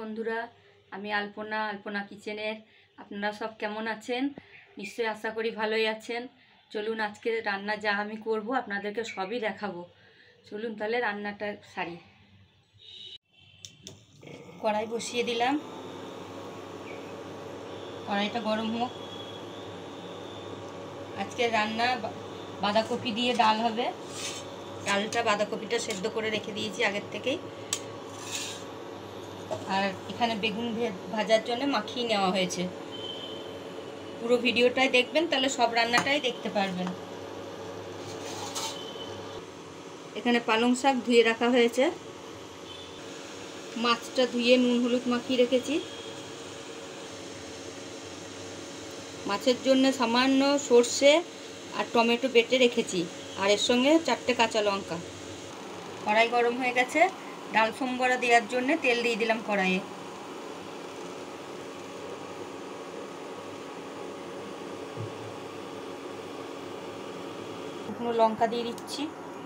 বন্ধুরা, আমি আলপনা কিচেনের। আপনারা সব কেমন আছেন? নিশ্চয়ই আশা করি ভালোই আছেন। চলুন আজকে রান্না যা আমি করব আপনাদেরকে সবই দেখাবো। চলুন তাহলে রান্নাটা সারি। কড়াই বসিয়ে দিলাম, কড়াইটা গরম হোক। আজকে রান্না বাঁধাকপি দিয়ে ডাল হবে। ডালটা বাঁধাকপিটা সেদ্ধ করে রেখে দিয়েছি আগের থেকেই। আর এখানে বেগুন ভাজার জন্য মাখিয়ে নেওয়া হয়েছে। পুরো ভিডিওটাই দেখবেন, তাহলে সব রান্নাটাই দেখতে পারবেন। এখানে পালং শাক ধুয়ে রাখা হয়েছে, মাছটা ধুয়ে নুন হলুদ মাখিয়ে রেখেছি। মাছের জন্য সামান্য সর্ষে আর টমেটো বেটে রেখেছি, আর এর সঙ্গে 4টে কাঁচা লঙ্কা। কড়াই গরম হয়ে গেছে, ডাল সম্বরা দেওয়ার জন্য তেল দিয়ে দিলাম কড়াইয়ে। শুকনো লঙ্কা দিয়ে দিচ্ছি।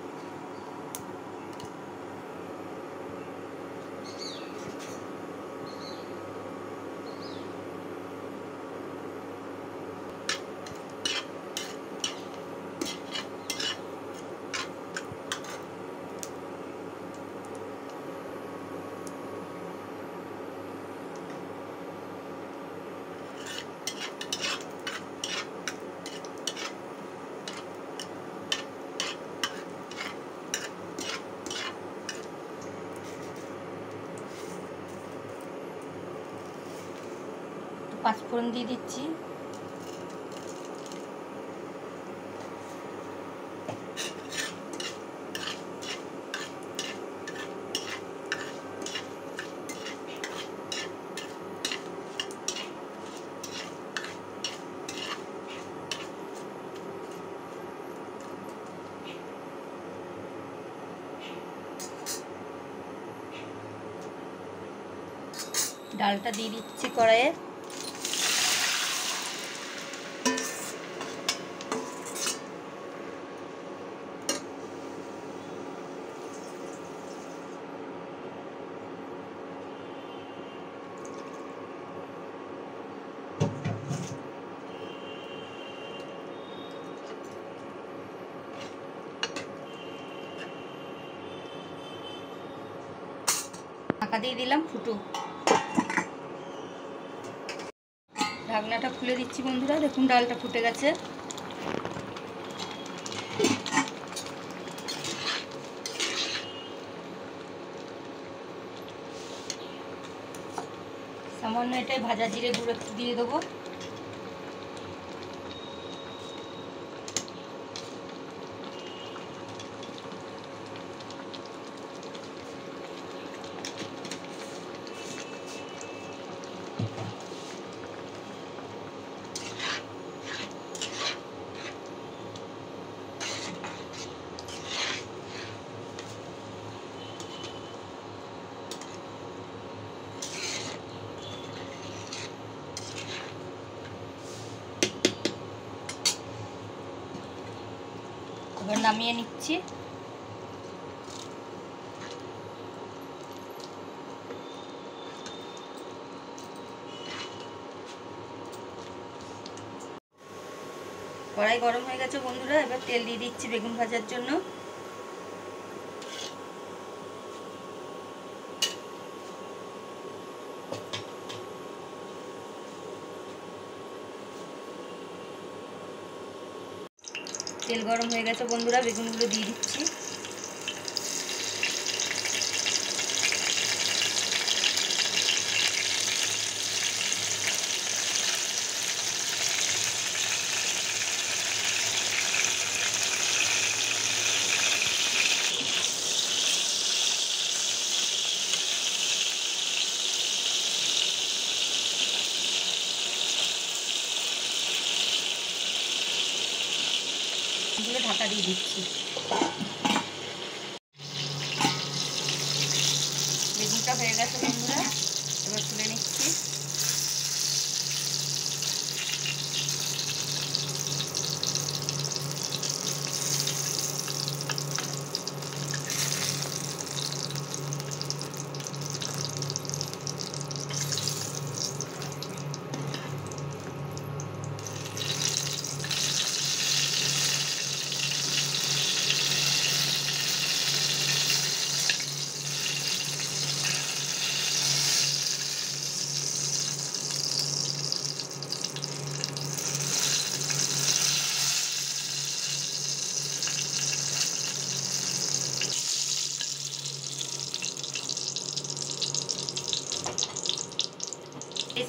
পাঁচফোড়ন দিয়ে দিচ্ছি। ডালটা দিয়ে দিচ্ছি কড়াইয়ে। ঢাকা দিয়ে দিলাম, ফুটুক। ঢাকনাটা খুলে দিচ্ছি বন্ধুরা, দেখুন ডালটা ফুটে গেছে। সামান্য এটাই ভাজা জিরে গুঁড়ো দিয়ে দেবো। এবার নামিয়ে নিচ্ছি। কড়াই গরম হয়ে গেছে বন্ধুরা, এবার তেল দিয়ে দিচ্ছি বেগুন ভাজার জন্য। তেল গরম হয়ে গেছে বন্ধুরা, বেগুনগুলো দিয়ে দিচ্ছি। ঢাকা দিয়ে দিচ্ছি। বেগুনটা হয়ে গেছে বন্ধুরা, এবার তুলে নিচ্ছি।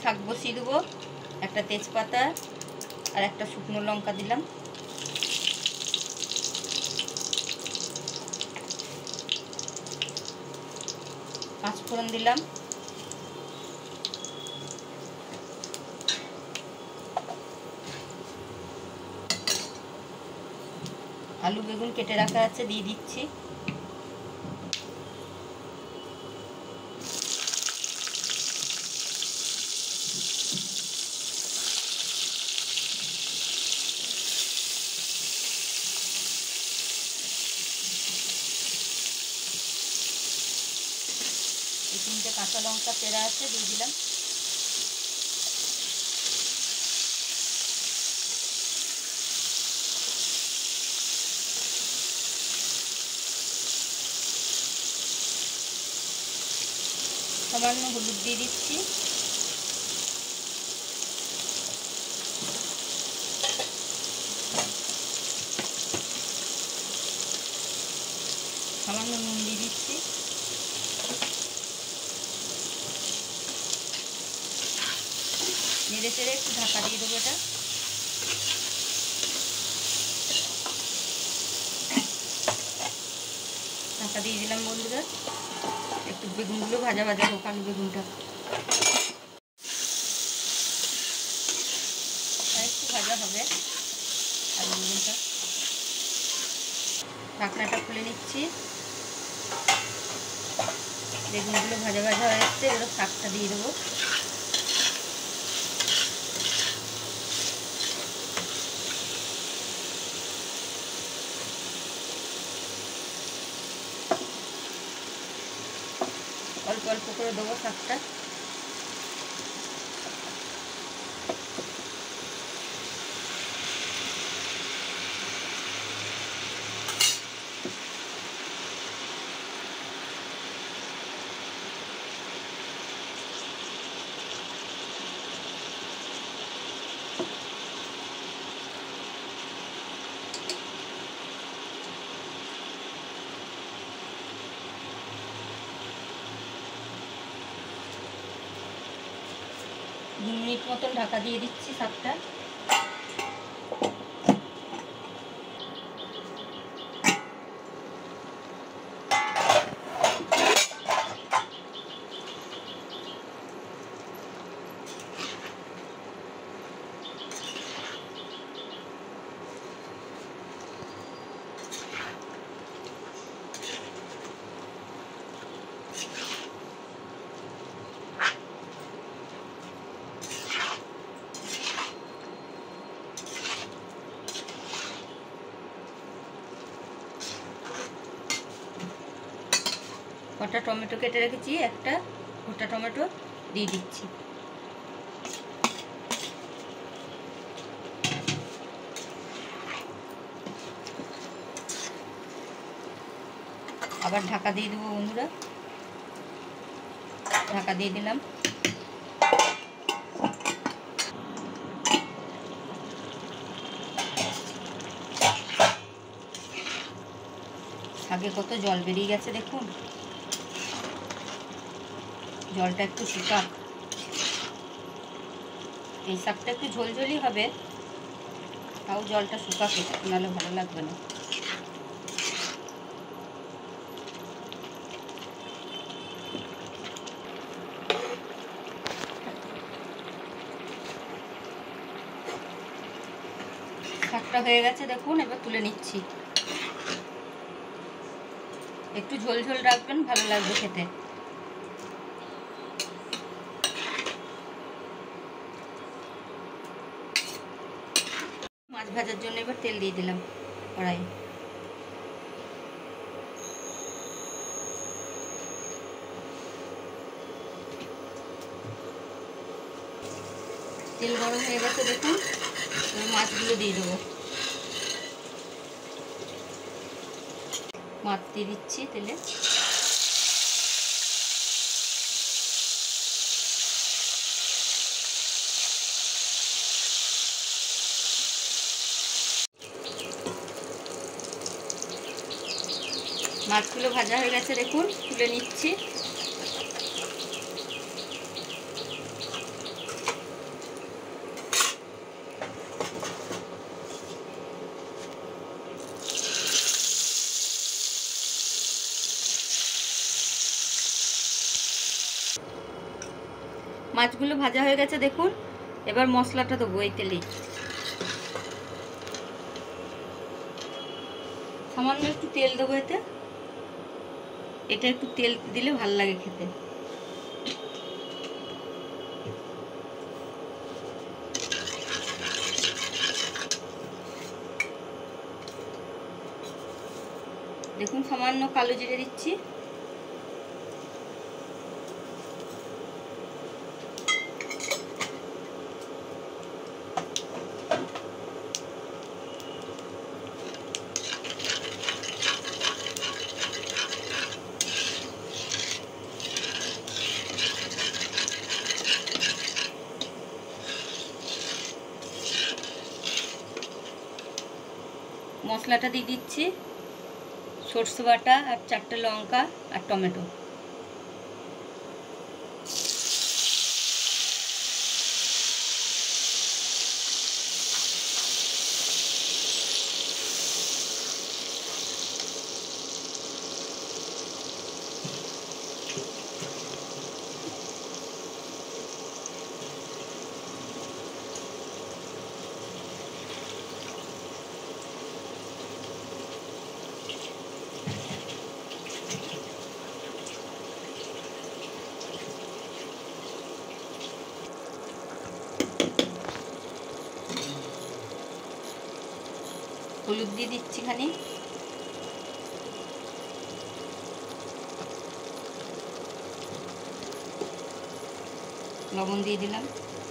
শাক বসিয়ে দেবো। একটা তেজপাতা আর একটা শুকনো লঙ্কা দিলাম। পাঁচফোড়ন দিলাম। আলু বেগুন কেটে রাখা আছে, দিয়ে দিচ্ছি। এই 3টে কাঁচা লঙ্কা চেরা আছে, দিয়ে দিলাম। সামান্য হলুদ দিয়ে দিচ্ছি। সামান্য নুন দিয়ে দিচ্ছি। নেড়ে চেড়ে একটু ঢাকা দিয়ে দেবো। এটা ঢাকা দিয়ে দিলাম বন্ধুরা। একটু বেগুনগুলো ভাজা ভাজা হোক, আলু বেগুনটা আর একটু ভাজা হবে আলু বেগুনটা। ঢাকনাটা খুলে নিচ্ছি। বেগুনগুলো ভাজা ভাজা হয়ে এসছে, এবার শাকটা দিয়ে দেবো। অল্প অল্প করে দেবো শাকটা। দু মিনিট মতন ঢাকা দিয়ে দিচ্ছি শাকটা। কটা টমেটো কেটে রেখেছি, একটা গোটা টমেটো দিয়ে দিচ্ছি। আবার ঢাকা দিয়ে দেবো বন্ধুরা। ঢাকা দিয়ে দিলাম। শাকে কত জল বেরিয়ে গেছে দেখুন। জলটা একটু শুকাক। এই শাকটা একটু ঝোলঝোলি হবে, তাও জলটা শুকাক, নাহলে ভালো লাগবে না। শাকটা হয়ে গেছে দেখুন, এবার তুলে নিচ্ছি। একটু ঝোল ঝোল রাখবেন, ভালো লাগবে খেতে। মাছ ভাজার জন্য এবার তেল দিয়ে দিলাম কড়াই। তেল গরম হয়ে গেছে দেখুন, মাছগুলো দিয়ে দেবো। মাছ দিয়ে দিচ্ছি তেলে। মাছগুলো ভাজা হয়ে গেছে দেখুন, তুলে নিচ্ছি। মাছগুলো ভাজা হয়ে গেছে দেখুন। এবার মশলাটা দেবো এই তেলেই। সামান্য একটু তেল দেবো এতে। এটা একটু তেল দিলে ভালো লাগে খেতে। দেখুন সামান্য কালো জিরে দিচ্ছি। মশলাটা দিয়ে দিচ্ছি, সরষে বাটা আর 4টে লঙ্কা আর টমেটো। হলুদ দিয়ে দিচ্ছি খানি, লবণ দিয়ে দিলাম।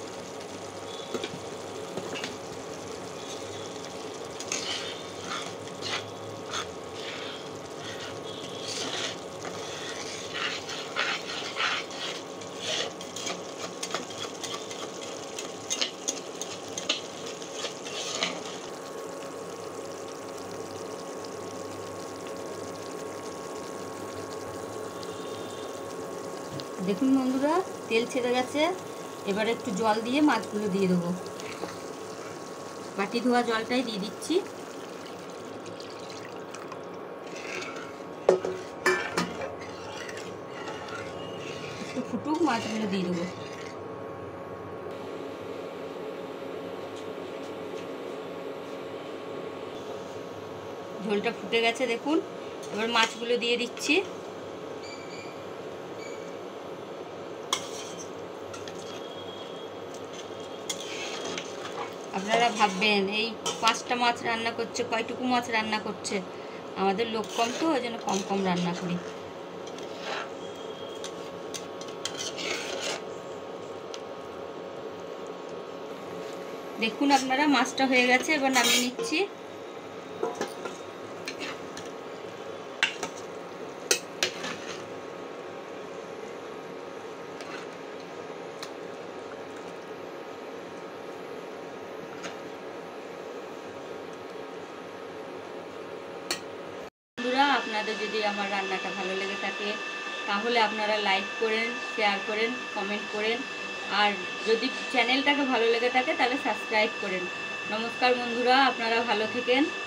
দেখুন বন্ধুরা তেল ছেড়ে গেছে। এবার একটু জল দিয়ে মাছগুলো দিয়ে দেবো। বাটি ধোয়া জলটাই দিয়ে দিচ্ছি। একটু ফুটুক, মাছগুলো দিয়ে দেবো। ঝোলটা ফুটে গেছে দেখুন। এবার মাছগুলো দিয়ে দিচ্ছি। আপনারা ভাববেন এই 5টা মাছ রান্না করছে, কয়টুকু মাছ রান্না করছে। আমাদের লোক কম তো, ওই জন্য কম কম রান্না করি। দেখুন আপনারা মাছটা হয়ে গেছে, এবার নামিয়ে নিচ্ছি। বন্ধুরা আপনাদের যদি আমার রান্নাটা ভালো লেগে থাকে তাহলে আপনারা লাইক করেন, শেয়ার করেন, কমেন্ট করেন। আর যদি চ্যানেলটাকে ভালো লেগে থাকে তাহলে সাবস্ক্রাইব করেন। নমস্কার বন্ধুরা, আপনারা ভালো থাকেন।